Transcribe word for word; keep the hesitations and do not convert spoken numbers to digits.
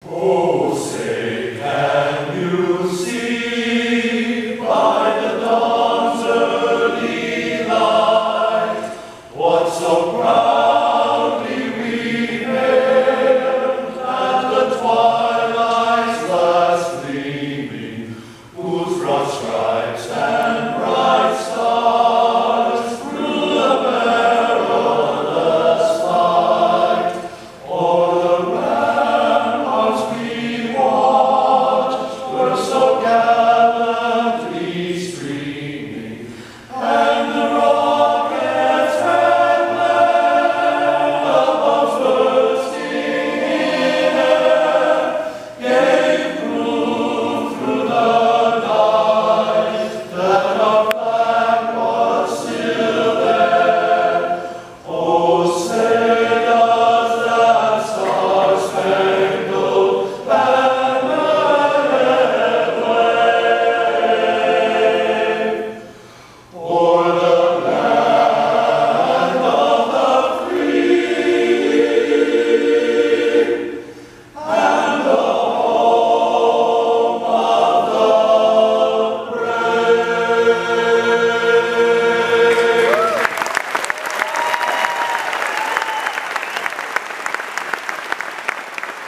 Oh, say, can you see by the dawn's early light what so proudly we hailed at the twilight's last gleaming, whose broad stripes and bright stars through the perilous fight o'er the ramparts we watched were so gallantly streaming, and the rockets had led above bursting in air, gave proof through the night that our flag was still there. Oh, say does that star-spangled banner yet wave? Oh,